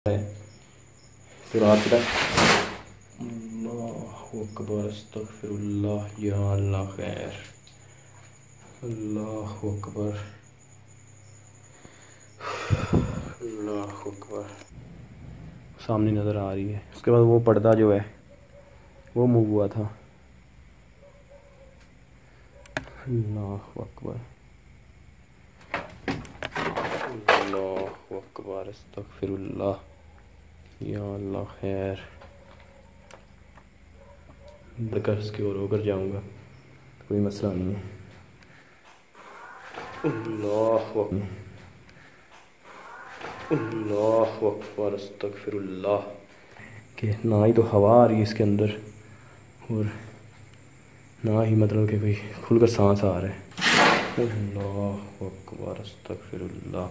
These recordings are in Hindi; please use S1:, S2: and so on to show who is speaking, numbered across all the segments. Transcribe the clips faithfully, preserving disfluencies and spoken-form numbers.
S1: सुरात अल्लाहु अकबर अस्तगफिरुल्लाह या अल्लाह खैर। अल्लाहु अकबर अल्लाहु अकबर। सामने नज़र आ रही है। उसके बाद वो पर्दा जो है वो मूव हुआ था। अल्लाहु अकबर अल्लाहु अकबर अस्तगफिरुल्लाह या अल्लाह खैर। बढ़कर इसकी ओर होकर जाऊंगा, कोई मसला नहीं है। अल्लाहु अकबर अल्लाहु अकबर अस्तगफिरुल्लाह। कि ना ही तो हवा आ रही है इसके अंदर और ना ही मतलब कि कोई खुलकर सांस आ रहा है। अल्लाहु अकबर अस्तगफिरुल्लाह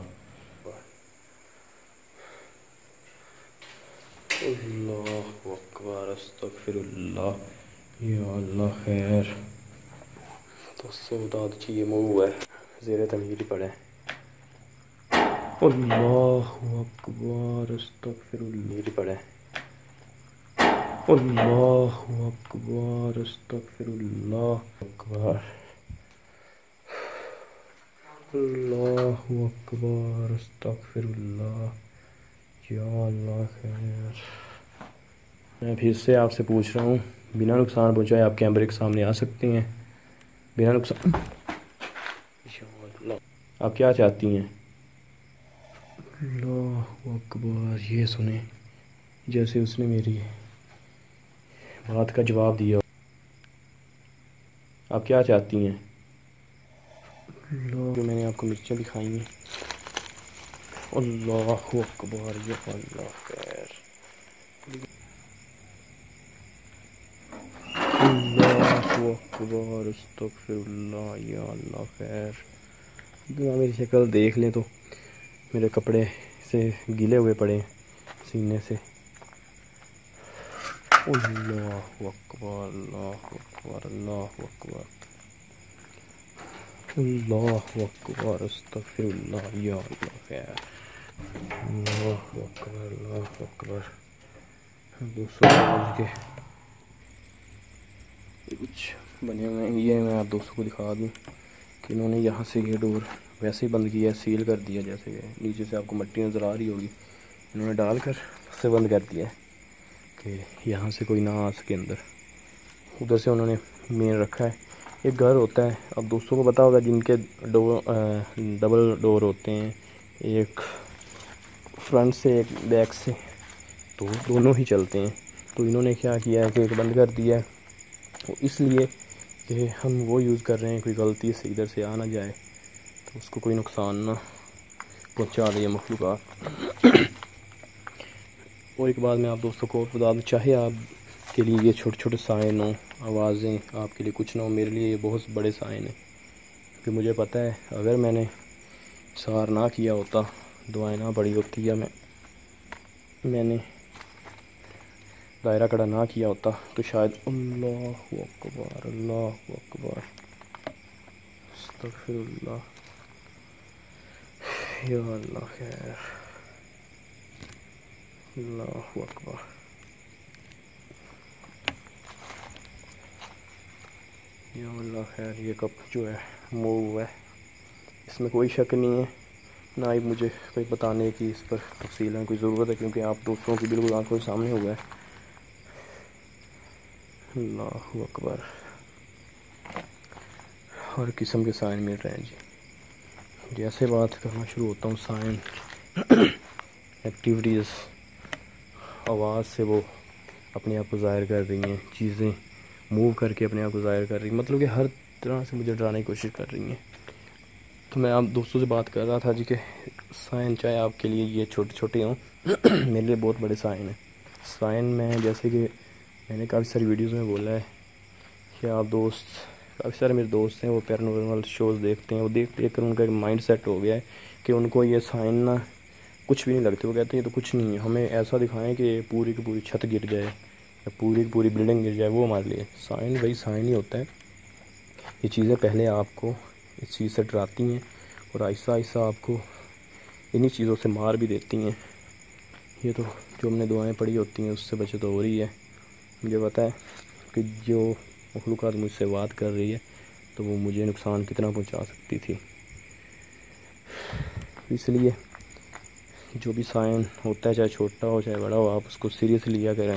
S1: अल्लाहु अकबर अस्तगफिरुल्लाह या अल्लाह खैर। दोस्तों बता दीजिए ये मूव है, ज़ेरे तमीर ही पड़े। अल्लाहु अकबर अस्तगफिरुल्लाह ही पड़े। अल्लाहु अकबर अस्तगफिरुल्लाह अकबर अल्लाहु अकबर अस्तगफिरुल्लाह या अल्लाह खैर। मैं फिर से आपसे पूछ रहा हूँ, बिना नुकसान पहुँचाए आप कैमरे के सामने आ सकती हैं? बिना नुकसान आप क्या चाहती हैं? अल्लाहु अकबर। ये सुने जैसे उसने मेरी बात का जवाब दिया। आप क्या चाहती हैं? जो मैंने आपको मिर्चें दिखाई हैं। अल्लाहु अकबर या अल्लाह खैर। अल्लाहु अकबर अस्तगफिरुल्लाह या अल्लाह खैर। मेरी शक्ल देख लें तो मेरे कपड़े से गीले हुए पड़े सीने से। अल्लाहु अकबर अल्लाहु अकबर अल्लाहु अकबर अल्लाहु अकबर अस्तगफिरुल्लाह या अल्लाह खैर। अल्लाहु अकबर अल्लाहु अकबर। दोस्तों के कुछ बने हुए हैं, ये मैं आप दोस्तों को दिखा दूँ कि इन्होंने यहाँ से ये डोर वैसे ही बंद किया, सील कर दिया। जैसे नीचे से आपको मिट्टी नज़र आ रही होगी, इन्होंने डालकर से बंद कर दिया है कि यहाँ से कोई ना आ सके अंदर। उधर से उन्होंने मेन रखा है। एक घर होता है, अब दोस्तों को पता होगा, जिनके डोर डबल डोर होते हैं, एक फ्रंट से एक बैक से, तो दोनों ही चलते हैं। तो इन्होंने क्या किया है कि एक बंद कर दिया है, तो इसलिए कि हम वो यूज़ कर रहे हैं, कोई गलती से इधर से आ ना जाए तो उसको कोई नुकसान ना पहुँचा दे मखलूक़ात। और एक बात मैं आप दोस्तों को बता दूँ, चाहे आपके लिए ये छोटे छोटे साइन हों, आवाज़ें आपके लिए कुछ ना हो, मेरे लिए ये बहुत बड़े साइन हैं। क्योंकि मुझे पता है अगर मैंने सार ना किया होता, दुआएं ना पड़ी होती, या मैं मैंने दायरा कड़ा ना किया होता तो शायद। अल्लाहु अकबर अल्लाहु अकबर अस्तगफिरुल्लाह या अल्लाह खैर। अल्लाहु अकबर। या अल्लाह खैर। ये कप जो है मूव है, इसमें कोई शक नहीं है, ना ही मुझे कोई बताने की इस पर तफसीलन कोई ज़रूरत है, क्योंकि आप दोस्तों की बिल्कुल आंखों के सामने हुआ है। अल्लाहु अकबर। हर किस्म के साइन मिल रहे हैं जी। जैसे बात करना शुरू होता हूँ साइन एक्टिविटीज़, आवाज़ से वो अपने आप को ज़ाहिर कर रही हैं, चीज़ें मूव करके अपने आप को ज़ाहिर कर रही हैं, मतलब कि हर तरह से मुझे डराने की कोशिश कर रही हैं। तो मैं आप दोस्तों से बात कर रहा था जी कि साइन चाहे आपके लिए ये छोटे छोटे हों मेरे लिए बहुत बड़े साइन हैं। साइन में जैसे कि मैंने काफ़ी सारी वीडियोस में बोला है कि आप दोस्त, काफ़ी सारे मेरे दोस्त हैं, वो पैरानॉर्मल शोज़ देखते हैं, वो देख देख कर उनका एक माइंड सेट हो गया है कि उनको ये साइन ना कुछ भी नहीं लगते। वो कहते हैं ये तो कुछ नहीं है, हमें ऐसा दिखाएं कि पूरी की पूरी छत गिर जाए या पूरी की पूरी बिल्डिंग गिर जाए, वो हमारे लिए साइन वही साइन ही होता है। ये चीज़ें पहले आपको इस चीज़ से डराती हैं और आहिस्ता आहिस्ता आपको इन्हीं चीज़ों से मार भी देती हैं। ये तो जो हमने दुआएं पढ़ी होती हैं उससे बचत हो रही है। मुझे पता है कि जो मखलूक़ात मुझसे बात कर रही है तो वो मुझे नुकसान कितना पहुंचा सकती थी। इसलिए जो भी साइन होता है, चाहे छोटा हो चाहे बड़ा हो, आप उसको सीरियस लिया करें।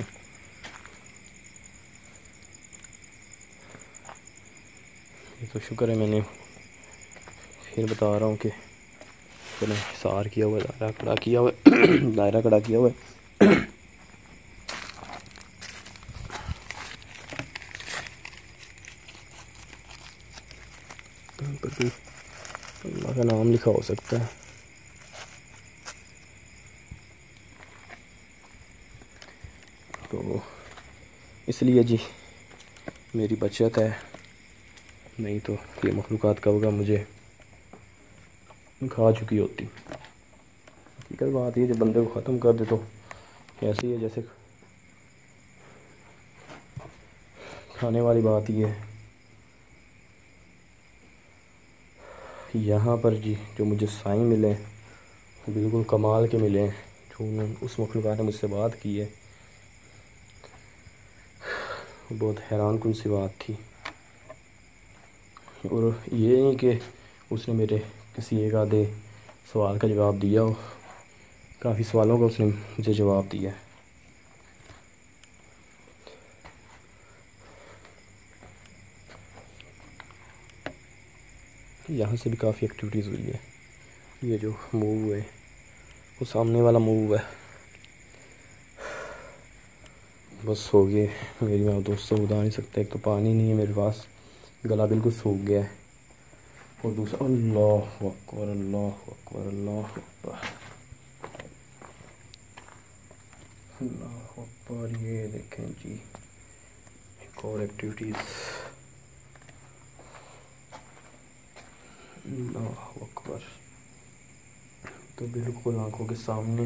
S1: ये तो शुक्र है, मैंने फिर बता रहा हूँ कि मैंने हिसार किया हुआ है, दायरा खड़ा किया हुआ है दायरा खड़ा किया हुआ है। पर कोई अल्लाह का नाम लिखा हो सकता है। तो इसलिए जी मेरी बचत है, नहीं तो ये मखलूक़ात कब का मुझे खा चुकी होती। हकीकत बात ये, जब बंदे को ख़त्म कर दे तो ऐसी है जैसे खाने वाली बात ही है। यहाँ पर जी जो मुझे साइन मिले वो बिल्कुल कमाल के मिले हैं। जो उस मखलूक़ात ने मुझसे बात की है बहुत हैरान कुन सी बात थी। और ये नहीं कि उसने मेरे किसी एक आधे सवाल का जवाब दिया हो, काफ़ी सवालों का उसने मुझे जवाब दिया है। यहाँ से भी काफ़ी एक्टिविटीज़ हुई है। ये जो मूव है वो सामने वाला मूव है, बस हो गए मेरी। मैं दोस्तों बता नहीं सकता, एक तो पानी नहीं है मेरे पास, गला बिल्कुल सूख गया है, और दूसरा अल्लाह अकबर अल्लाह अकबर अल्लाह अकबर अल्लाह अकबर। ये देखें जी एक और एक्टिविटीज़, अल्लाह अकबर। तो बिल्कुल आंखों के सामने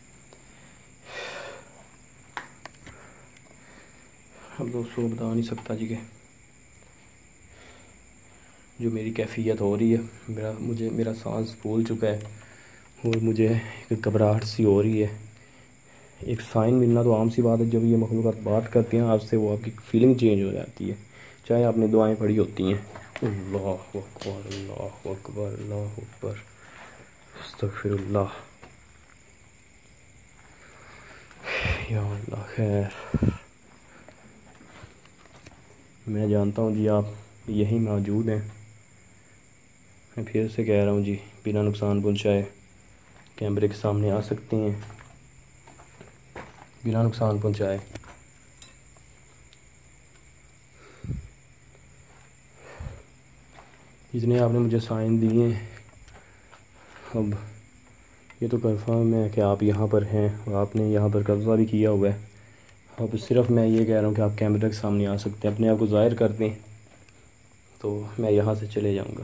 S1: अब दोस्तों बता नहीं सकता जी के जो मेरी कैफियत हो रही है। मेरा मुझे मेरा सांस फूल चुका है और मुझे एक घबराहट सी हो रही है। एक साइन मिलना तो आम सी बात है, जब ये मखलूक़ात बात करती हैं आपसे वो आपकी फीलिंग चेंज हो जाती है, चाहे आपने दुआएं पढ़ी होती हैं। अल्लाह अकबर अल्लाह अकबर अल्लाह अकबर अस्तगफिरुल्लाह या अल्लाह खैर। मैं जानता हूँ जी आप यहीं मौजूद हैं। मैं फिर से कह रहा हूँ जी, बिना नुकसान पहुँचाए कैमरे के सामने आ सकते हैं, बिना नुकसान पहुँचाए। जितने आपने मुझे साइन दिए हैं, अब ये तो कंफर्म है कि आप यहाँ पर हैं और आपने यहाँ पर कब्ज़ा भी किया हुआ है। अब सिर्फ मैं ये कह रहा हूँ कि आप कैमरे के सामने आ सकते हैं, अपने आप को ज़ाहिर कर दें तो मैं यहाँ से चले जाऊँगा।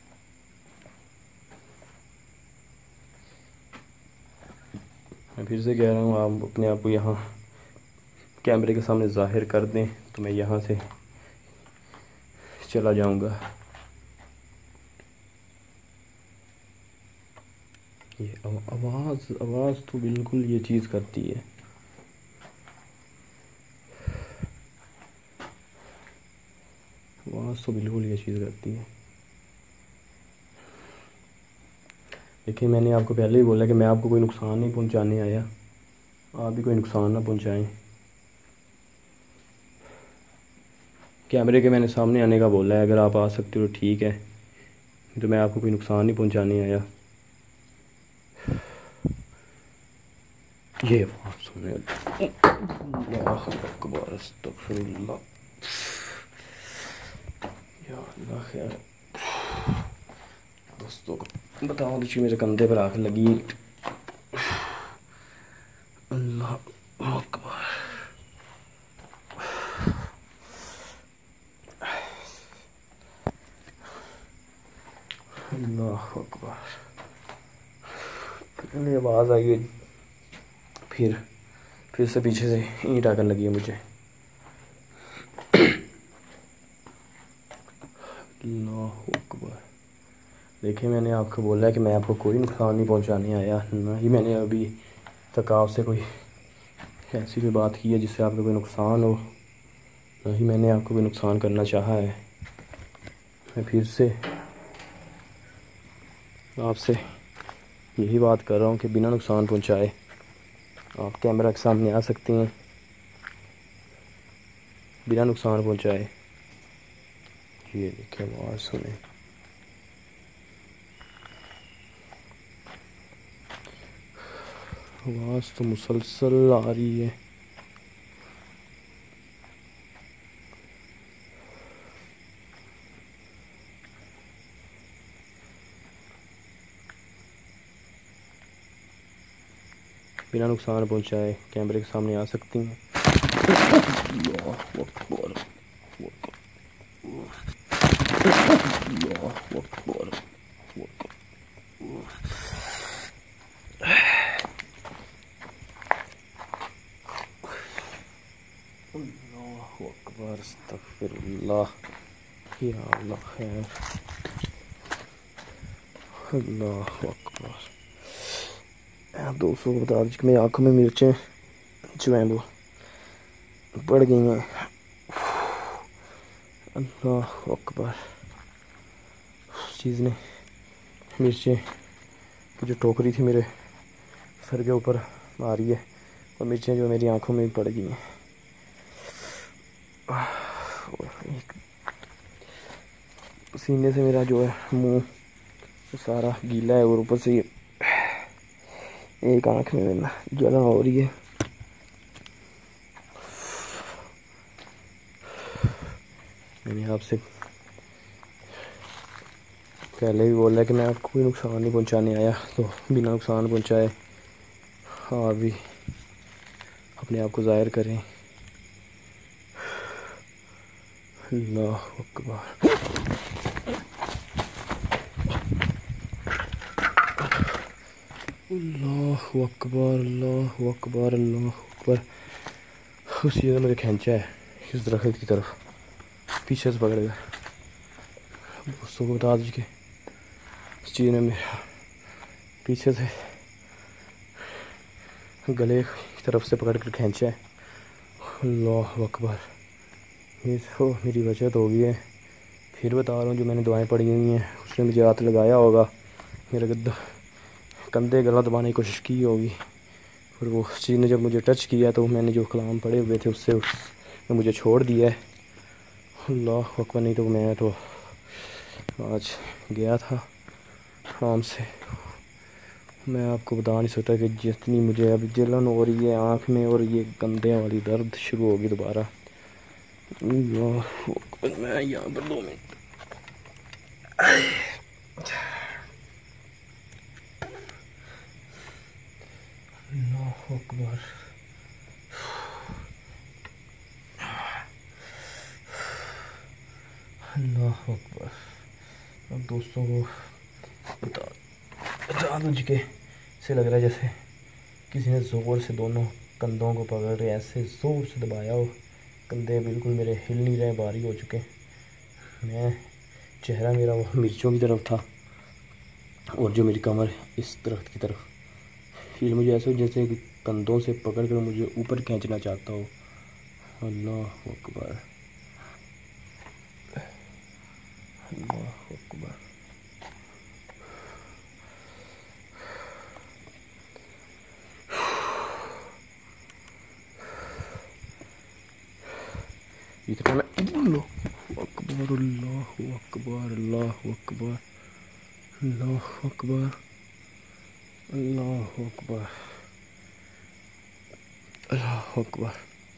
S1: मैं फिर से कह रहा हूँ आप अपने आप को यहाँ कैमरे के सामने ज़ाहिर कर दें तो मैं यहाँ से चला जाऊँगा। ये आवाज़ आवाज़ तो बिल्कुल ये चीज़ करती है। आवाज़ तो बिल्कुल ये चीज़ करती है। देखिए मैंने आपको पहले ही बोला कि मैं आपको कोई नुकसान नहीं पहुंचाने आया, आप भी कोई नुकसान ना पहुंचाएं। कैमरे के मैंने सामने आने का बोला है, अगर आप आ सकते हो तो ठीक है, तो मैं आपको कोई नुकसान नहीं पहुंचाने आया। ये बात सुने अल्लाह अकबर अस्तगफिरुल्लाह या अल्लाह खैर। दोस्तों बताओ दीजिए मेरे कंधे पर आकर लगी। अल्लाह अकबर अल्लाह अकबर। फिर आवाज़ आई है, फिर फिर से पीछे से ईंट आकर लगी है मुझे। अल्लाह अकबर। देखिए मैंने आपको बोला है कि मैं आपको कोई नुकसान नहीं पहुंचाने आया, ना ही मैंने अभी तक आपसे कोई ऐसी कोई बात की है जिससे आपको कोई नुकसान हो, ना ही मैंने आपको कोई नुकसान करना चाहा है। मैं फिर से आपसे यही बात कर रहा हूँ कि बिना नुकसान पहुँचाए आप कैमरा के सामने आ सकती हैं, बिना नुकसान पहुँचाए। ये देखें, आवाज़ सुने। आवाज़ तो मुसलसल आ रही है। बिना नुकसान पहुँचाए कैमरे के सामने आ सकती हैं। अल्लाहु अकबर, अस्तगफिरुल्लाह, या अल्लाह खैर, अल्लाहु अकबर। दोस्तों को बता दीजिए कि मेरी आँखों में मिर्चें जो हैं वो पड़ गई हैं। अल्लाहु अकबर। उस चीज़ ने मिर्चें की जो टोकरी थी मेरे सर के ऊपर आ रही है और मिर्चें जो मेरी आँखों में भी पड़ गई हैं। पसीने से मेरा जो है मुंह सारा गीला है और ऊपर से एक आँख में मेरा जलन हो रही है। मैंने आपसे पहले भी बोला कि मैं आपको कोई नुकसान नहीं पहुंचाने आया, तो बिना नुकसान पहुंचाए आप भी अपने आप को ज़ाहिर करें। अल्लाहु अकबर। अल्लाहु अकबर, अल्लाहु अकबर, अल्लाहु अकबर। उस चीज़ ने मुझे खींचा है इस दरख्त की तरफ, पीछे से पकड़ गया। दोस्तों को बता दीजिए इस चीज़ ने मेरे पीछे से गले की तरफ से पकड़ कर खींचा है। अल्लाहु अकबर। ये तो मेरी वजह तो हो गई है। फिर बता रहा हूँ, जो मैंने दवाएं पड़ी हुई हैं उसने मुझे हाथ लगाया होगा, मेरे गद्दा कंधे गला दबाने की कोशिश की होगी, और वो चीज़ ने जब मुझे टच किया तो मैंने जो कलाम पड़े हुए थे उससे उसने मुझे छोड़ दिया है। अल्लाह अकबर, नहीं तो मैं तो आज गया था आराम से। मैं आपको बता नहीं सकता कि जितनी मुझे अब जलन हो रही है आँख में और ये कंधे वाली दर्द शुरू होगी दोबारा। अल्लाह अकबर। मैं यहाँ पर दो मिनट अल्लाह अकबर। अल्लाह अकबर। अब दोस्तों को बता बता दूँ के से लग रहा है जैसे किसी ने ज़ोर से दोनों कंधों को पकड़ के ऐसे ज़ोर से दबाया हो। कंधे बिल्कुल मेरे हिल नहीं रहे, भारी हो चुके। मैं चेहरा मेरा वो मिर्चों की तरफ था और जो मेरी कमर इस दरख्त की तरफ। फिर मुझे ऐसा जैसे कि कंधों से पकड़ कर मुझे ऊपर खींचना चाहता हो। अल्लाह अकबर, अल्लाह अकबर। इतना मैं अल्लाह अकबर, अल्लाह अकबर, अल्लाह अकबर, अल्लाह अकबर, अल्लाह अकबर, अल्लाह अकबर।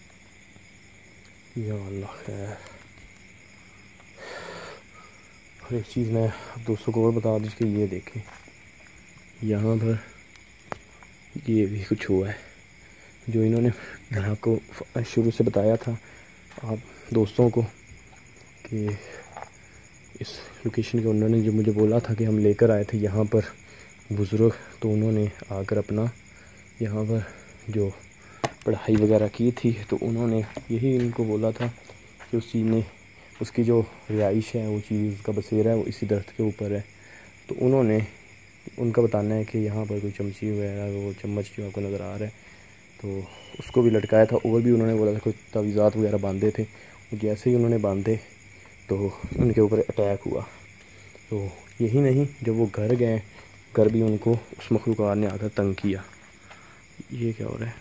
S1: या अल्लाह खैर। और एक चीज़ मैं अब दोस्तों को और बता दीजिए कि ये देखें, यहाँ पर ये भी कुछ हुआ है जो इन्होंने आपको शुरू से बताया था आप दोस्तों को कि इस लोकेशन के उन्होंने जो मुझे बोला था कि हम लेकर आए थे यहाँ पर बुज़ुर्ग, तो उन्होंने आकर अपना यहाँ पर जो पढ़ाई वगैरह की थी, तो उन्होंने यही इनको बोला था कि उस चीज़ ने उसकी जो रिहाइश है, वो चीज़ का बसेरा है वो इसी दरख्त के ऊपर है। तो उन्होंने उनका बताना है कि यहाँ पर कोई चमची वगैरह वो चम्मच जो आपको नज़र आ रहा है तो उसको भी लटकाया था, और भी उन्होंने बोला था कोई तावीज़ात वगैरह बांधे थे। जैसे ही उन्होंने बांधे तो उनके ऊपर अटैक हुआ। तो यही नहीं, जब वो घर गए, घर भी उनको उस मखलूक़ात ने आकर तंग किया। ये क्या हो रहा है?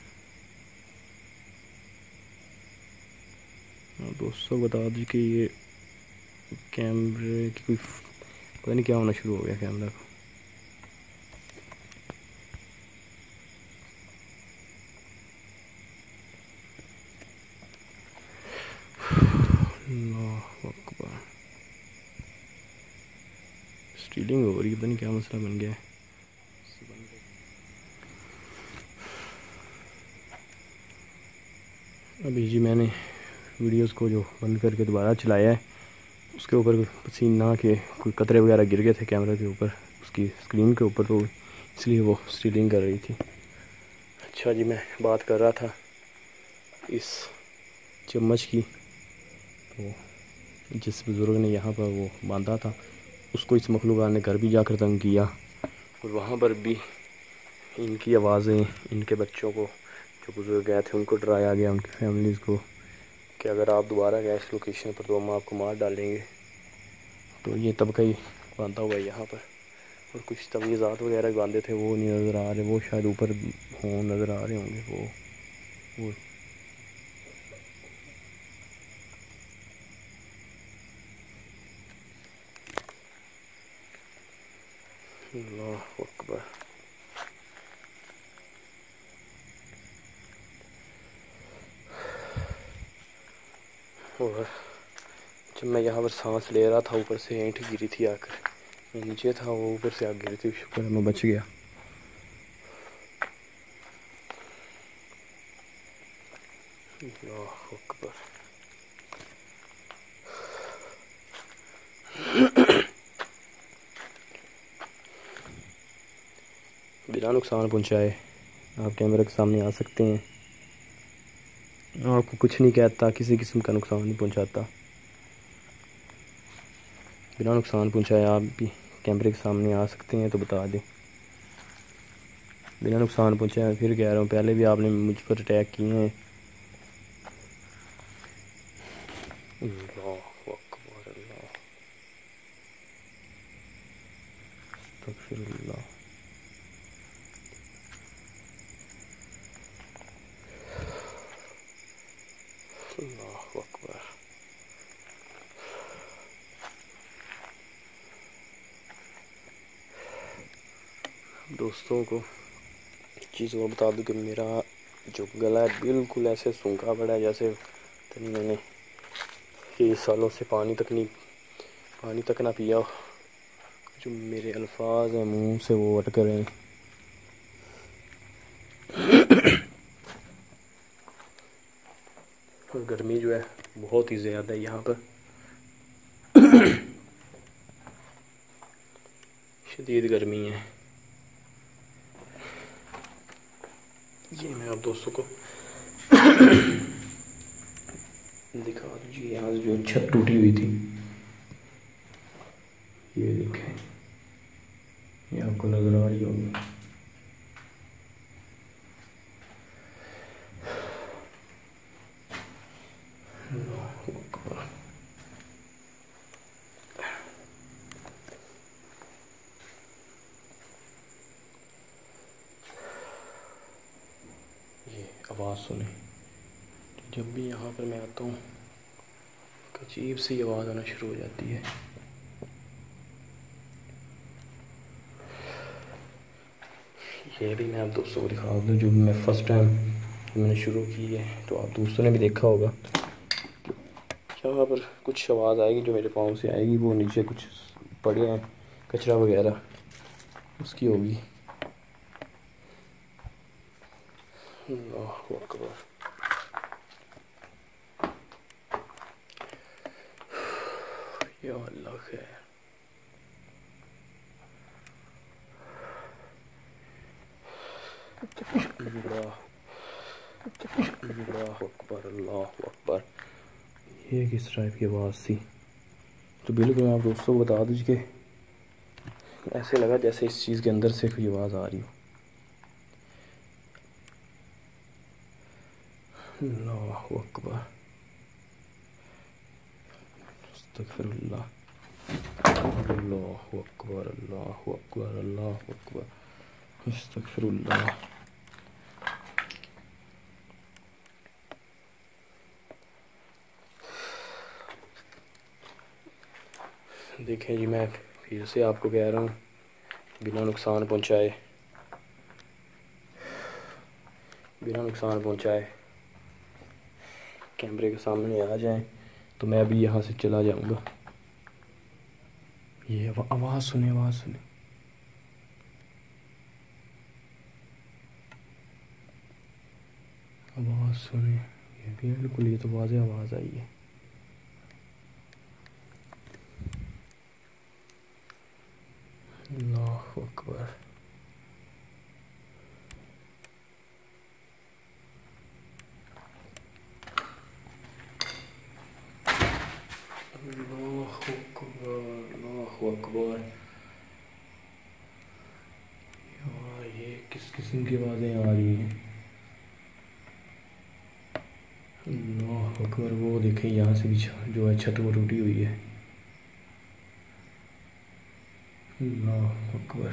S1: हाँ दोस्तों बता दीजिए कि ये कैमरे की कोई पता नहीं क्या होना शुरू हो गया कैमरा का। अल्लाह अकबर, स्टीलिंग हो रही है, पता नहीं क्या मसला बन गया है। अभी जी मैंने वीडियोस को जो बंद करके दोबारा चलाया है, उसके ऊपर पसीना के कोई कतरे वगैरह गिर गए थे कैमरे के ऊपर, उसकी स्क्रीन के ऊपर, तो इसलिए वो स्टीलिंग कर रही थी। अच्छा जी, मैं बात कर रहा था इस चम्मच की। तो जिस बुज़ुर्ग ने यहाँ पर वो बांधा था, उसको इस मखलूक़ात ने घर भी जाकर तंग किया, और वहाँ पर भी इनकी आवाज़ें, इनके बच्चों को जो बुज़ुर्ग गए थे उनको डराया गया, उनकी फैमिलीज़ को, कि अगर आप दोबारा गए इस लोकेशन पर तो हम आपको मार डालेंगे। तो ये तबका ही बांधा हुआ है यहाँ पर, और कुछ तवीज़ात वगैरह बांधे थे वो नहीं नज़र आ रहे, वो शायद ऊपर हों नज़र आ रहे होंगे वो वो अल्लाह अकबर। और जब मैं यहाँ पर सांस ले रहा था, ऊपर से ईंट गिरी थी आकर, मैं नीचे था, वो ऊपर से आग गिरी थी, शुक्र है मैं बच गया। अल्लाह अकबर। बिना नुकसान पहुँचाए आप कैमरे के सामने आ सकते हैं, आपको कुछ नहीं कहता, किसी किस्म का नुकसान नहीं पहुँचाता। बिना नुकसान पहुँचाए आप भी कैमरे के सामने आ सकते हैं, तो बता दें। बिना नुकसान पहुँचाए, फिर कह रहा हूँ, पहले भी आपने मुझ पर अटैक किए हैं। अल्लाह अकबर, अल्लाह अस्तगफिरुल्लाह। अल्लाह अकबर। दोस्तों को चीज़ और बता दूं कि मेरा जो गला है बिल्कुल ऐसे सूखा पड़ा है, जैसे तनी मैंने कई सालों से पानी तक नहीं पानी तक ना पिया। जो मेरे अल्फाज हैं मुंह से वो अटक रहे हैं। और गर्मी जो है बहुत ही ज़्यादा है यहाँ पर, शदीद गर्मी है। ये मैं आप दोस्तों को दिखा दीजिए, यहाँ जो छत टूटी हुई थी, ये देखें, ये आपको नज़र आ रही होगी। ये आवाज़ सुने, जब भी यहाँ पर मैं आता हूँ अजीब सी आवाज़ आना शुरू हो जाती है। ये भी मैं आप दोस्तों को दिखा दूँ, जो मैं फ़र्स्ट टाइम मैंने शुरू की है, तो आप दोस्तों ने भी देखा होगा। यहाँ पर कुछ आवाज़ आएगी जो मेरे पाँव से आएगी, वो नीचे कुछ पड़े हैं कचरा वगैरह, उसकी होगी। अल्लाह अकबर। या अल्लाह खैर। अल्लाह अकबर, अल्लाह अकबर। ये किस टाइप की आवाज़ थी? तो बिल्कुल आप दोस्तों को बता दीजिए ऐसे लगा जैसे इस चीज़ के अंदर से कोई आवाज़ आ रही हो। अल्लाहु अकबर, अस्तगफिरुल्लाह, अल्लाहु अकबर, अल्लाहु अकबर, अल्लाहु अकबर, अस्तगफिरुल्लाह। देखें जी, मैं फिर से आपको कह रहा हूँ, बिना नुकसान पहुँचाए बिना नुकसान पहुँचाए कैमरे के सामने आ जाएं तो मैं अभी यहाँ से चला जाऊँगा। ये आवाज़ सुने, आवाज़ सुने, आवाज़ सुने, ये बिल्कुल, ये तो वाज़े आवाज़ आई है। अल्लाहु अकबर, अल्लाहु अकबर, अल्लाहु अकबर। यार ये किस किस्म की आवाज़ें आ रही हैं। अल्लाहु अकबर, वो देखें यहाँ से भी जो है छत वो टूटी हुई है। अल्लाहु अकबर,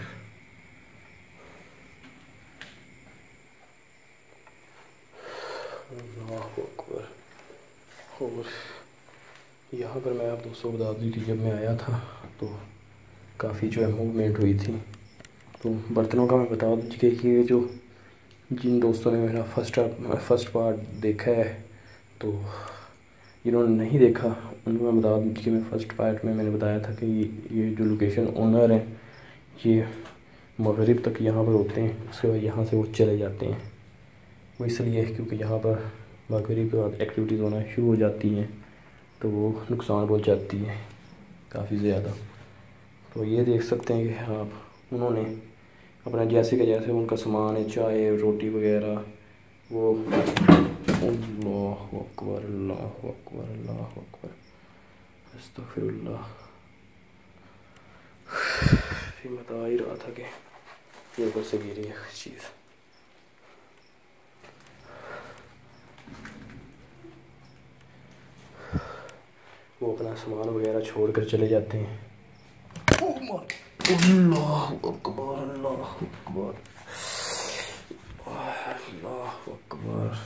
S1: अल्लाहु अकबर। और यहाँ पर मैं आप दोस्तों को बता दूँ कि जब मैं आया था तो काफ़ी जो है मूवमेंट हुई थी। तो बर्तनों का मैं बता दूँ कि ये जो जिन दोस्तों ने मेरा फर्स्ट फर्स्ट पार्ट देखा है, तो जिन्होंने नहीं देखा उनको मैं बता दूँ कि मैं फ़र्स्ट पार्ट में मैंने बताया था कि ये जो लोकेशन ओनर हैं ये मगरिब तक यहाँ पर होते हैं, उसके बाद यहाँ से वो चले जाते हैं। वो इसलिए क्योंकि यहाँ पर मगरिब के बाद एक्टिविटीज़ होना शुरू हो जाती हैं तो वो नुकसान पहुँचाती है काफ़ी ज़्यादा। तो ये देख सकते हैं कि आप उन्होंने अपना जैसे कि जैसे उनका सामान है, चाय, रोटी वगैरह, वो अल्लाहु अकबर, अल्लाहु अकबर, अल्लाहु अकबर, अस्तगफिरुल्लाह। फिर बता ही रहा था कि ये ऊपर से गिरी है चीज़। वो अपना सामान वगैरह छोड़ कर चले जाते हैं। अल्लाहु अकबर, अल्लाहु अकबर, अल्लाहु अकबर।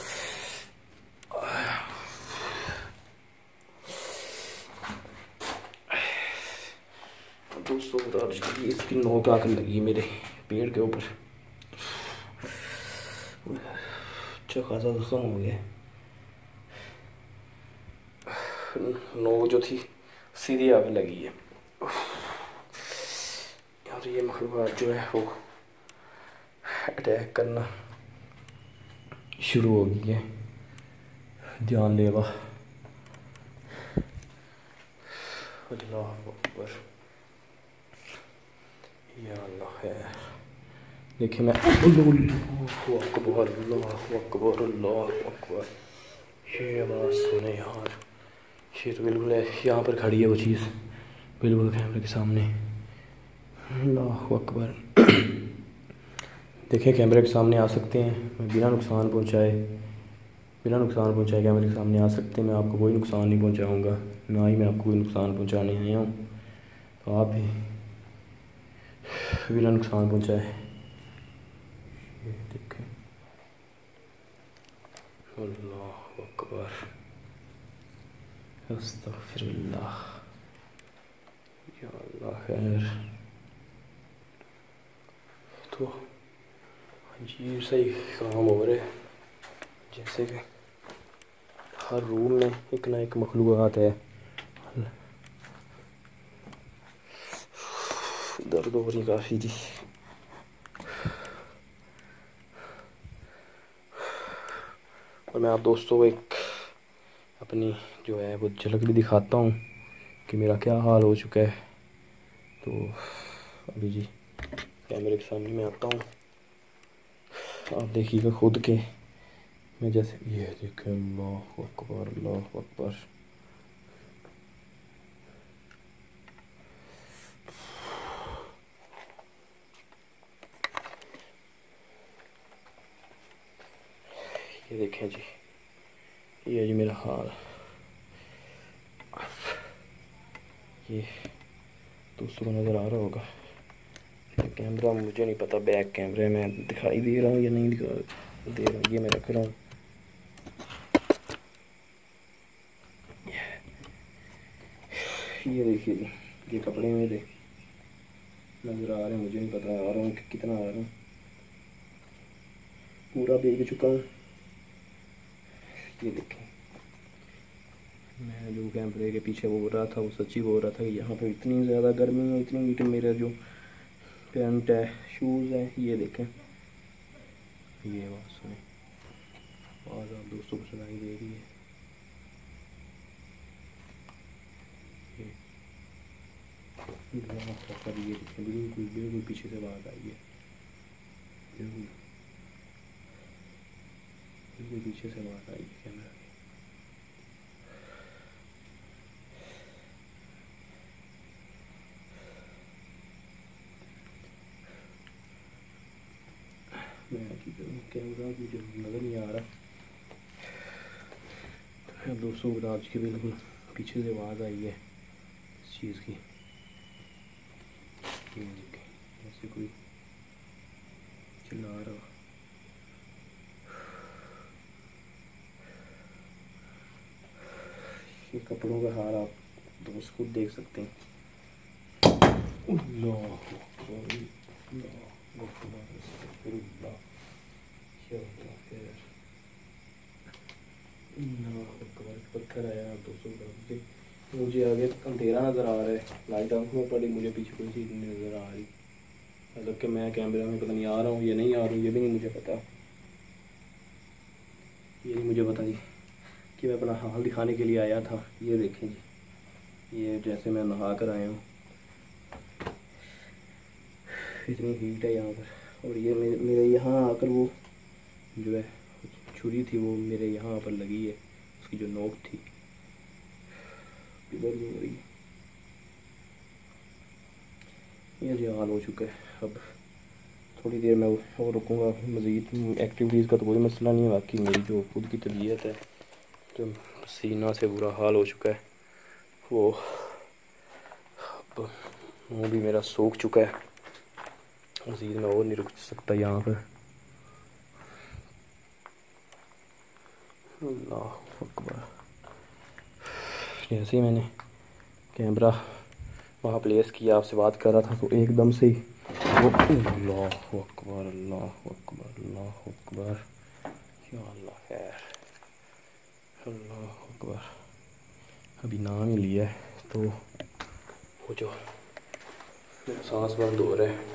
S1: दोस्तों बता दीजिए, इसकी नोक आकर लगी मेरे पेड़ के ऊपर, अच्छा खासा जख्म हो गया। नोक जो थी सीधी आकर लगी है और ये मखलूक़ात जो है वो अटैक करना शुरू हो गई है, जानलेवा। अल्लाहु अकबर, या अल्लाह है। देखिए मैं अल्लाहु अकबर, अल्लाहु अकबर, अल्लाहु अकबर। ये आवाज़ सुने यार, ये तो बिल्कुल है, यहाँ पर खड़ी है वो चीज़ बिल्कुल कैमरे के सामने। अल्लाहु अकबर। देखिए कैमरे के सामने आ सकते हैं, बिना नुकसान पहुँचाए बिना नुकसान पहुँचाए कैमरे के सामने आ सकते हैं। मैं आपको कोई नुकसान नहीं पहुँचाऊँगा, ना ही मैं आपको कोई नुकसान पहुँचाने आया हूँ। तो आप भी बिना नुकसान पहुँचाए ये देखें। अल्लाहु अकबर, अस्तगफिरुल्लाह, या अल्लाह खैर। तो अजीब सा ही काम हो रहा है, जैसे कि हर रूम में एक ना एक मखलूक़ात है। दर्द हो रही काफ़ी जी। और मैं आप दोस्तों को एक अपनी जो है वो झलक भी दिखाता हूँ कि मेरा क्या हाल हो चुका है। तो अभी जी कैमरे के सामने मैं आता हूँ, आप देखिएगा खुद के। मैं जैसे ये देखें, अल्लाहु अकबर, अल्लाहु अकबर। ये देखें जी, ये जी मेरा हाल। ये दोस्तों को नज़र आ रहा होगा कैमरा, मुझे नहीं पता बैक कैमरे में दिखाई दे रहा हूँ या नहीं दिखा दे रहा हूँ। ये मैं रख रहा हूँ। ये देखिए जी, ये कपड़े मेरे नज़र आ रहे हैं, मुझे नहीं पता आ रहा हूँ कि कितना आ रहा हूँ। पूरा भीग चुका हूँ। ये देखें, मैं जो कैमरे के पीछे बोल रहा था वो सच्ची बोल रहा था कि यहाँ पे इतनी ज़्यादा गर्मी है, इतनी हीट। मेरा जो पैंट है, शूज़ है, ये देखें। ये बात सुने, आवाज़ आप दोस्तों को सुनाई दे रही है। ये देखें, बिल्कुल बिल्कुल पीछे से बात आई है, बिल्कुल बिल्कुल पीछे से बात आई है कैमरा के। मैं की करूँ, कैमरा मुझे नज़र नहीं आ रहा। तो दोस्तों बता आज की बिल्कुल पीछे से आवाज़ आई है इस चीज़ की। जैसे कोई चिल्ला रहा। ये कपड़ों का हाल आप दोस्त खुद देख सकते हैं। पत्थर आया दोस्तों से, मुझे आगे अंधेरा नज़र आ रहा है, लाइट आंखों में पड़ी, मुझे पीछे कोई चीज़ नहीं नज़र आ रही। मतलब कि मैं कैमरा में पता नहीं आ रहा हूँ या नहीं आ रहा हूँ, ये भी नहीं मुझे पता। ये नहीं मुझे पता जी कि मैं अपना हाल दिखाने के लिए आया था। ये देखें जी, ये जैसे मैं नहा कर आया हूँ, इतनी हीट है यहाँ पर। और ये मेरे मेरे यहाँ आकर वो जो है छुरी थी वो मेरे यहाँ पर लगी है, उसकी जो नोक थी इधर नहीं हो रही। ये जो हाल हो चुका है। अब थोड़ी देर में और रुकूँगा। मज़ीद एक्टिविटीज़ का तो कोई मसला नहीं है, बाकी मेरी जो खुद की तबीयत है, जो पसीना से बुरा हाल हो चुका है, वो अब मुँह भी मेरा सूख चुका है। मज़ीद मैं और नहीं रुक सकता यहाँ पर। अल्लाह अकबर। जैसे ही मैंने कैमरा वहाँ प्लेस किया, आपसे बात कर रहा था, तो एकदम से ही वो अल्लाह अकबर अल्लाह अकबर अल्लाह अकबर, या अल्लाह खैर, अल्लाह अकबर। अभी नाम ही लिया है तो वो जो सांस बंद हो रहा है।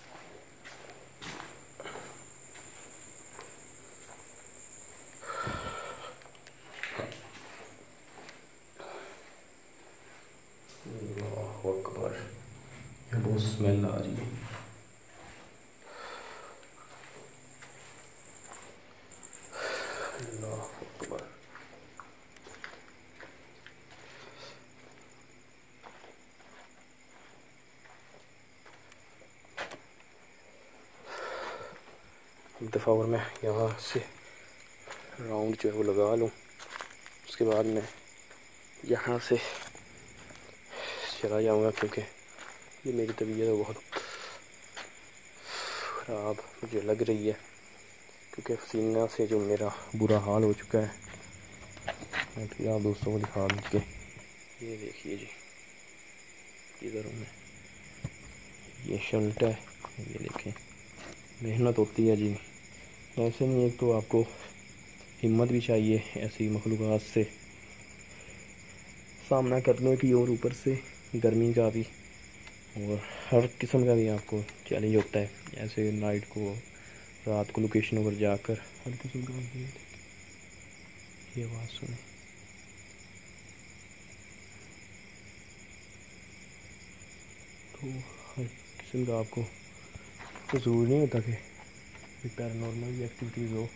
S1: अल्लाह अकबर, ये बहुत स्मेल आ रही है। अल्लाह अकबर। एक दफ़ा और मैं यहाँ से राउंड जो है वो लगा लूँ, उसके बाद मैं यहाँ से चला जाऊँगा, क्योंकि ये मेरी तबीयत बहुत ख़राब मुझे लग रही है, क्योंकि पसीना से जो मेरा बुरा हाल हो चुका है। मैं फिर आप दोस्तों को दिखा दूँ कि ये देखिए जी, इधर हूँ मैं, ये शर्ट है, ये देखें। मेहनत होती है जी, ऐसे नहीं। एक तो आपको हिम्मत भी चाहिए ऐसी मखलूक़ात से सामना करने की, और ऊपर से गर्मी का भी, और हर किस्म का भी आपको चैलेंज होता है। ऐसे नाइट को, रात को लोकेशनों पर जाकर हर किस्म का। ये बात सुने, तो हर किस्म का आपको तो ज़रूरी नहीं होता कि पैरानॉर्मल भी एक्टिविटीज़ हो,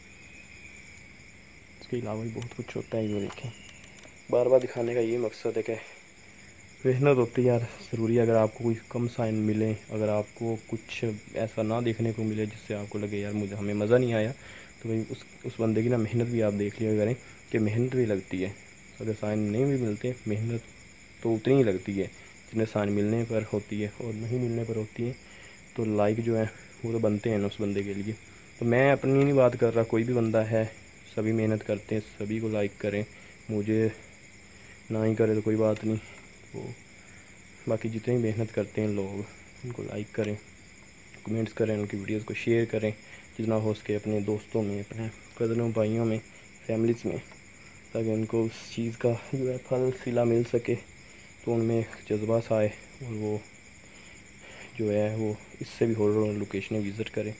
S1: इसके अलावा भी बहुत कुछ होता है। ये देखें, बार बार दिखाने का ये मकसद है कि मेहनत होती है यार ज़रूरी। अगर आपको कोई कम साइन मिले, अगर आपको कुछ ऐसा ना देखने को मिले जिससे आपको लगे यार मुझे हमें मज़ा नहीं आया, तो भाई उस उस बंदे की ना मेहनत भी आप देख लिया करें कि मेहनत भी लगती है। अगर साइन नहीं भी मिलते, मेहनत तो उतनी ही लगती है जितने साइन मिलने पर होती है और नहीं मिलने पर होती है। तो लाइक जो है वो तो बनते हैं ना उस बंदे के लिए। तो मैं अपनी नहीं बात कर रहा, कोई भी बंदा है, सभी मेहनत करते हैं, सभी को लाइक करें, मुझे ना ही करे तो कोई बात नहीं। तो बाकी जितनी मेहनत करते हैं लोग उनको लाइक करें, कमेंट्स करें, उनकी वीडियोस को शेयर करें जितना हो सके अपने दोस्तों में, अपने कज़नों भाइयों में, फैमिलीज़ में, ताकि उनको उस चीज़ का जो है फल सिला मिल सके। तो उनमें एक जज्बा सा आए और वो जो है वो इससे भी और लोकेशनें विज़िट करें।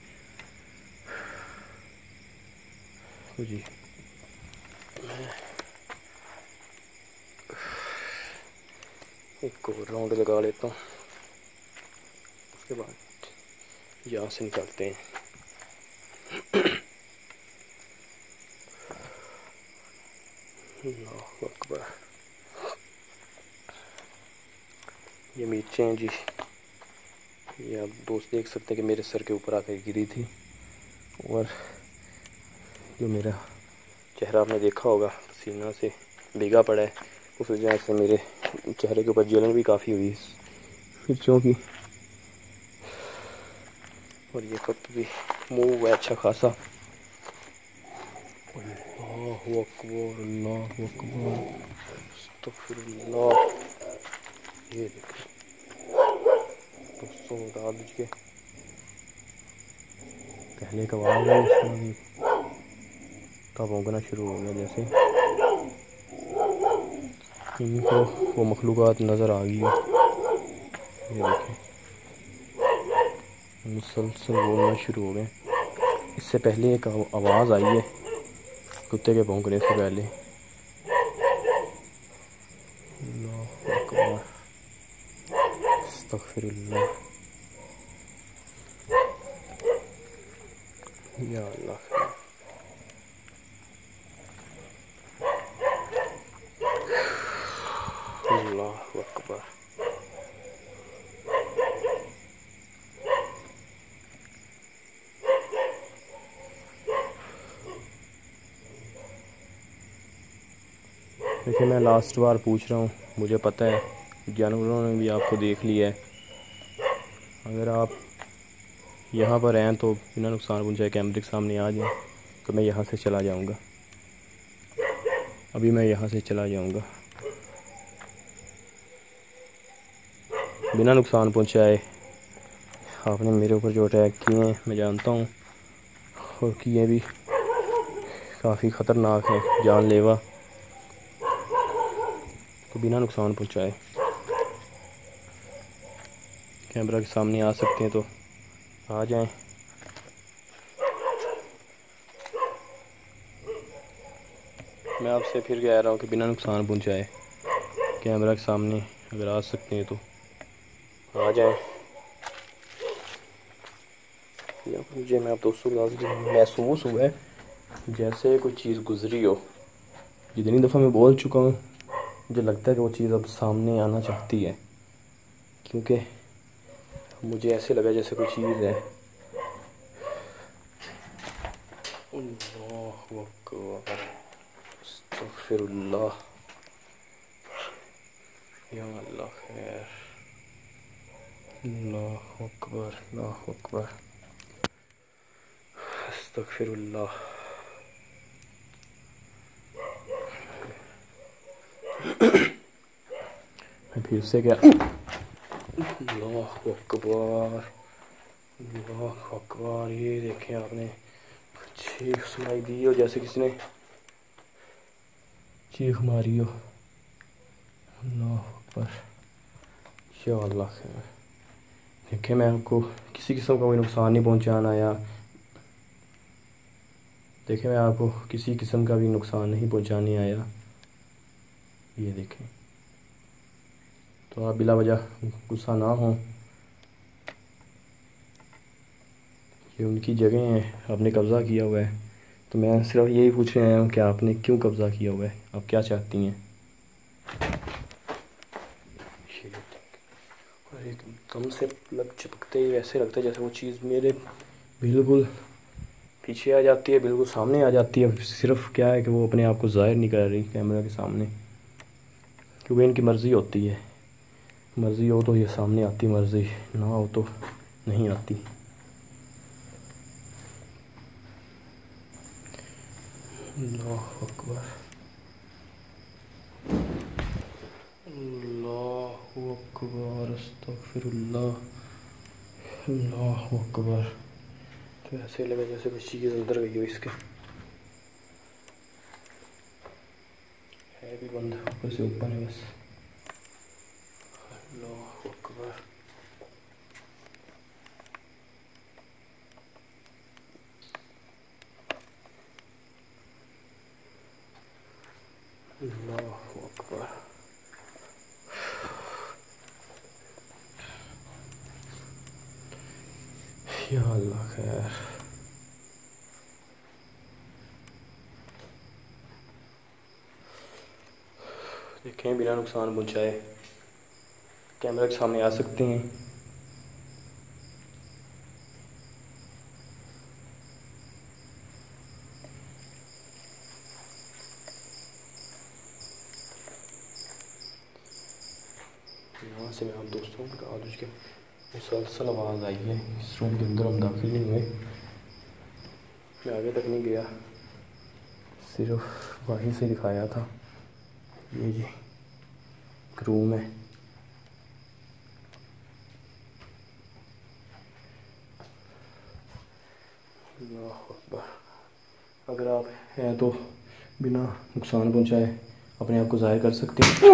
S1: तो जी एक और राउंड लगा लेता हूँ, उसके बाद यहाँ से निकलते हैं। अल्लाहु अकबर। ये मिर्चें हैं जी, ये आप दोस्त देख सकते हैं कि मेरे सर के ऊपर आकर गिरी थी। और जो मेरा चेहरा आपने देखा होगा पसीना से भीगा पड़ा है, उस वजह से मेरे चेहरे के ऊपर जलन भी काफ़ी हुई मिर्चों की। और ये कप भी मुँह है अच्छा खासा। अल्लाहु अकबर, अल्लाहु अकबर, अस्तगफिरुल्लाह। ये देखिए दोस्तों, बता दीजिए पहले का आवाज़ है इसमें तब भौंकना शुरू हो गया, जैसे इनको वो मखलूक़ात नज़र आ गई है। ये देखें मुसलसल बोलना शुरू हो गए। इससे पहले एक आवाज़ आई है कुत्ते के भौंकने से पहले। अल्लाहु अकबर, अस्तगफिरुल्लाह, या अल्लाह। अल्लाहु अकबर। देखिए मैं लास्ट बार पूछ रहा हूँ, मुझे पता है जानवरों ने भी आपको देख लिया है। अगर आप यहाँ पर हैं तो बिना नुकसान पहुँचाए कैमरे के सामने आ जाएं, तो मैं यहाँ से चला जाऊँगा। अभी मैं यहाँ से चला जाऊँगा बिना नुकसान पहुँचाए। आपने मेरे ऊपर जो अटैक किए हैं मैं जानता हूँ, और किए भी काफ़ी ख़तरनाक है, जानलेवा। तो बिना नुकसान पहुँचाए कैमरा के सामने आ सकते हैं तो आ जाएं। मैं आपसे फिर कह रहा हूँ कि बिना नुकसान पहुँचाए कैमरा के सामने अगर आ सकते हैं तो आ जाएं। मुझे मैं आप दोस्तों महसूस हुआ है जैसे कोई चीज़ गुजरी हो। जितनी दफ़ा मैं बोल चुका हूँ, मुझे लगता है कि वो चीज़ अब सामने आना चाहती है, क्योंकि मुझे ऐसे लगा जैसे कोई चीज़ है। अल्लाहु अकबर, अस्तगफिरुल्लाह, या अल्लाह खैर। अल्लाहु अकबर, अल्लाहु अकबर, अस्तगफिरुल्लाह। मैं फिर से क्या, अल्लाहु अकबर, अल्लाहु अकबर। ये देखें आपने चीख सुनाई दी हो जैसे किसी ने चीख मारी हो। अल्लाहु अकबर, या अल्लाह खैर। देखें मैं आपको किसी किस्म का कोई नुकसान नहीं पहुंचाना आया। देखें मैं आपको किसी किस्म का भी नुकसान नहीं पहुंचाने आया। ये देखें, तो आप बिला वजह गुस्सा ना हो। ये उनकी जगह है, आपने कब्ज़ा किया हुआ है, तो मैं सिर्फ यही पूछने आया हूँ कि आपने क्यों कब्ज़ा किया हुआ है, आप क्या चाहती हैं। और एकदम से लग चिपकते ही ऐसे लगता है जैसे वो चीज़ मेरे बिल्कुल पीछे आ जाती है, बिल्कुल सामने आ जाती है। सिर्फ क्या है कि वो अपने आप को ज़ाहिर नहीं कर रही कैमरा के सामने, क्योंकि इनकी मर्ज़ी होती है। मर्ज़ी हो तो ये सामने आती, मर्ज़ी ना हो तो नहीं आती। अल्लाहु अकबर, अल्लाहु अकबर, अस्तगफिरुल्लाह, अल्लाहु अकबर। तो ऐसे लगा जैसे कोई चीज़ अंदर गई हो इसके। है भी बंद, ऊपर से ऊपर है बस। अल्लाहु अकबर, अल्लाहु अकबर। या अल्लाह खैर। देखें, बिना नुकसान पहुंचाए कैमरा के सामने आ सकते हैं। यहाँ से मैं आप दोस्तों का आज के मुसलसल आवाज़ आई है। इस रूम के अंदर हम दाखिल नहीं हुए, मैं आगे तक नहीं गया, सिर्फ वहीं से दिखाया था। ये जी रूम है। अल्लाहु अकबर। अगर आप हैं तो बिना नुकसान पहुंचाए अपने आप को ज़ाहिर कर सकते हैं।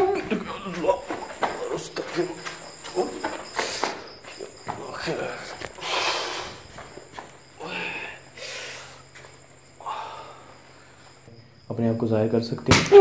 S1: अपने आप को ज़ाहिर कर सकते हैं।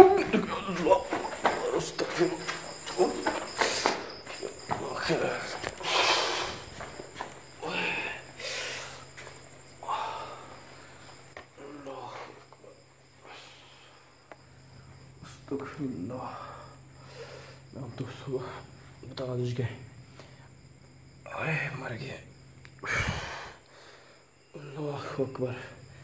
S1: अब तो सुबह बता दीजिए, आए मर गए। अल्लाहु अकबर।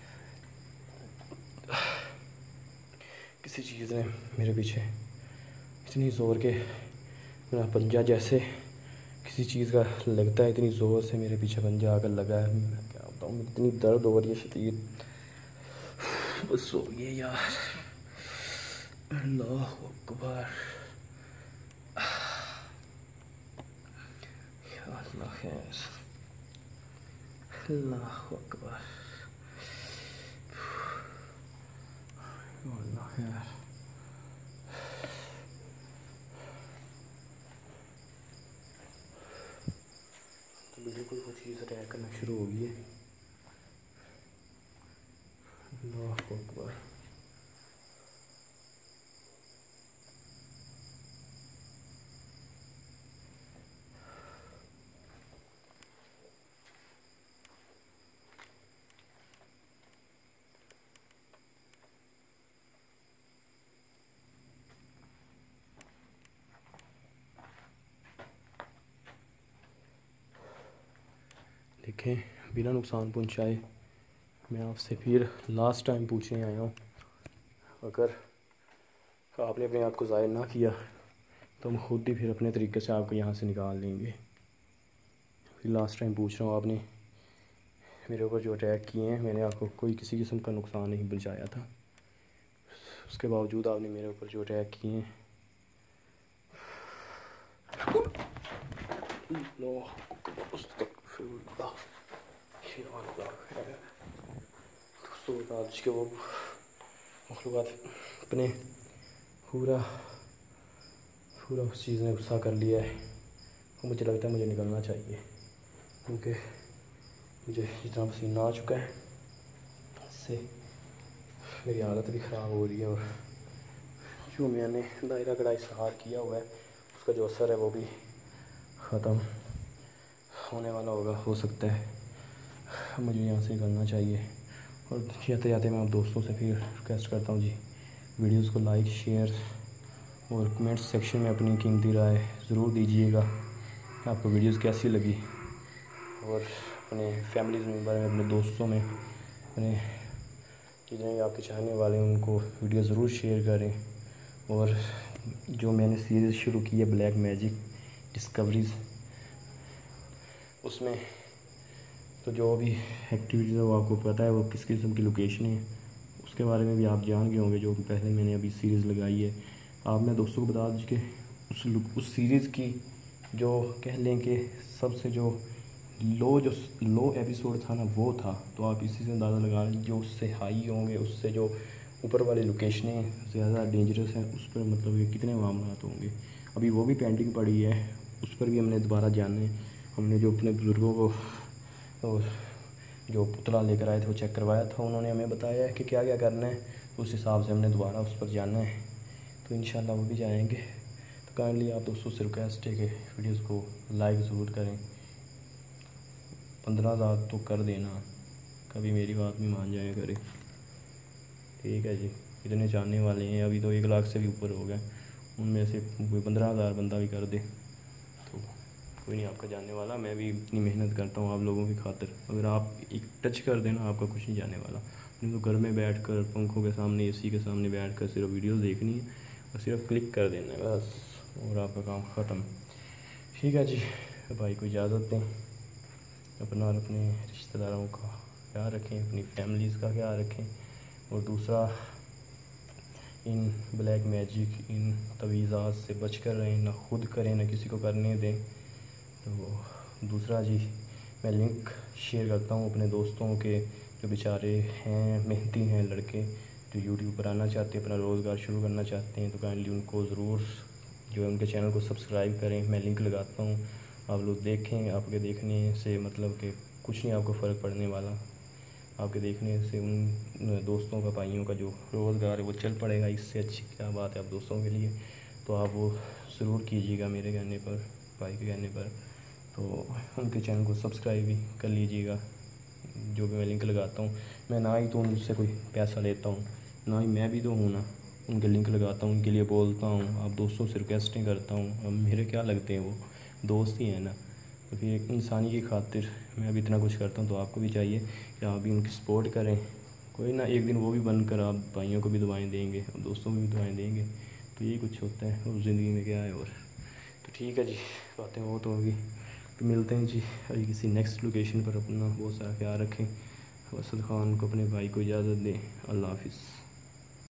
S1: किसी चीज़ ने मेरे पीछे इतनी ज़ोर के, मेरा पंजा जैसे किसी चीज़ का लगता है, इतनी ज़ोर से मेरे पीछे पंजा आकर लगा है। मैं क्या बताऊँ, इतनी दर्द हो रही है शदीद। बस सो गए यार। अल्लाहु अकबर, या अल्लाह खैर। अल्लाहु अकबर, अल्लाह खैर। तो बिल्कुल वो चीज़ अटैक करना शुरू हो गई है। अल्लाहु अकबर। देखें, बिना नुकसान पहुंचाए मैं आपसे फिर लास्ट टाइम पूछने आया हूँ। अगर आपने अपने आप को ज़ाहिर ना किया तो हम खुद ही फिर अपने तरीके से आपको यहाँ से निकाल देंगे। फिर लास्ट टाइम पूछ रहा हूँ, आपने मेरे ऊपर जो अटैक किए हैं, मैंने आपको कोई किसी किस्म का नुकसान नहीं पहुँचाया था, उसके बावजूद आपने मेरे ऊपर जो अटैक किए हैं। दोस्तों आज के वो मखलूक़ात अपने पूरा पूरा उस चीज़ ने गुस्सा कर लिया है। और मुझे लगता है मुझे निकलना चाहिए, क्योंकि मुझे जितना पसीना आ चुका है इससे मेरी हालत भी ख़राब हो रही है। और जो मैंने दायरा कड़ा इसहार किया हुआ है उसका जो असर है वो भी ख़त्म होने वाला होगा, हो सकता है। मुझे यहाँ से निकलना चाहिए। और जाते जाते मैं आप दोस्तों से फिर रिक्वेस्ट करता हूँ जी, वीडियोस को लाइक शेयर और कमेंट सेक्शन में अपनी कीमती राय ज़रूर दीजिएगा। आपको वीडियोस कैसी लगी, और अपने फैमिली मेम्बर में, अपने दोस्तों में अपने जितने भी आपके चाहने वाले हैं उनको वीडियो ज़रूर शेयर करें। और जो मैंने सीरीज़ शुरू की है ब्लैक मैजिक डिस्कवरीज़, उसमें तो जो भी एक्टिविटीज़ है वो आपको पता है वो किस किस्म की लोकेशन है, उसके बारे में भी आप जान गए होंगे जो पहले मैंने अभी सीरीज़ लगाई है। आप मैं दोस्तों को बता दीजिए कि उस उस सीरीज़ की जो कह लें कि सबसे जो लो जो लो एपिसोड था ना वो था, तो आप इसी से अंदाज़ा लगा लें जो उससे हाई होंगे, उससे जो ऊपर वाली लोकेशनें ज़्यादा डेंजरस हैं उस पर मतलब ये कितने मामला होंगे। अभी वो भी पेंडिंग पड़ी है, उस पर भी हमने दोबारा जाना है। हमने जो अपने बुज़ुर्गों को तो जो पुतला लेकर आए थे वो चेक करवाया था, उन्होंने हमें बताया है कि क्या क्या करना है, तो उस हिसाब से हमने दोबारा उस पर जाना है, तो इंशाल्लाह वो भी जाएंगे। तो काइंडली आप दोस्तों से रिक्वेस्ट है कि वीडियोस को लाइक ज़रूर करें, पंद्रह हज़ार तो कर देना, कभी मेरी बात नहीं मान जाया करें, ठीक है जी। इतने चाहने वाले हैं, अभी तो एक लाख से भी ऊपर हो गए, उनमें से कोई पंद्रह हज़ार बंदा भी कर दे तो कोई नहीं आपका जानने वाला। मैं भी इतनी मेहनत करता हूँ आप लोगों की खातिर, अगर आप एक टच कर देना आपका कुछ नहीं जाने वाला। नहीं तो घर में बैठकर पंखों के सामने एसी के सामने बैठकर सिर्फ वीडियोस देखनी है और सिर्फ क्लिक कर देना है बस, और आपका काम ख़त्म। ठीक है जी, भाई को इजाज़त दें, अपना और अपने रिश्तेदारों का ख्याल रखें, अपनी फैमिलीज़ का ख्याल रखें। और दूसरा, इन ब्लैक मैजिक इन तवीज़ात से बच कर रहें, ना खुद करें ना किसी को करने दें। तो दूसरा जी, मैं लिंक शेयर करता हूँ अपने दोस्तों के जो बेचारे हैं, मेहनती हैं लड़के, जो यूट्यूब पर आना चाहते हैं, अपना रोज़गार शुरू करना चाहते हैं, तो काइंडली उनको ज़रूर जो है उनके चैनल को सब्सक्राइब करें। मैं लिंक लगाता हूँ, आप लोग देखें। आपके देखने से मतलब कि कुछ नहीं आपको फ़र्क पड़ने वाला, आपके देखने से उन दोस्तों का, भाइयों का जो रोज़गार है वो चल पड़ेगा। इससे अच्छी क्या बात है आप दोस्तों के लिए, तो आप वो ज़रूर कीजिएगा मेरे कहने पर, भाई के कहने पर। तो उनके चैनल को सब्सक्राइब भी कर लीजिएगा, जो भी मैं लिंक लगाता हूँ। मैं ना ही तो उनसे कोई पैसा लेता हूँ, ना ही मैं भी तो हूँ ना उनके लिंक लगाता हूँ, उनके लिए बोलता हूँ, आप दोस्तों से रिक्वेस्टें करता हूँ। अब मेरे क्या लगते हैं, वो दोस्त ही हैं ना, तो फिर एक इंसानी की खातिर मैं अभी इतना कुछ करता हूँ, तो आपको भी चाहिए कि आप भी उनकी सपोर्ट करें। कोई ना एक दिन वो भी बनकर आप भाइयों को भी दुआएं देंगे, दोस्तों को भी दुआएं देंगे, तो यही कुछ होता है और ज़िंदगी में क्या है। और तो ठीक है जी, बातें वो तो होगी, तो मिलते हैं जी अभी किसी नेक्स्ट लोकेशन पर। अपना बहुत सारा ख्याल रखें। असद ख़ान को, अपने भाई को इजाज़त दें। अल्लाह हाफ़िज़।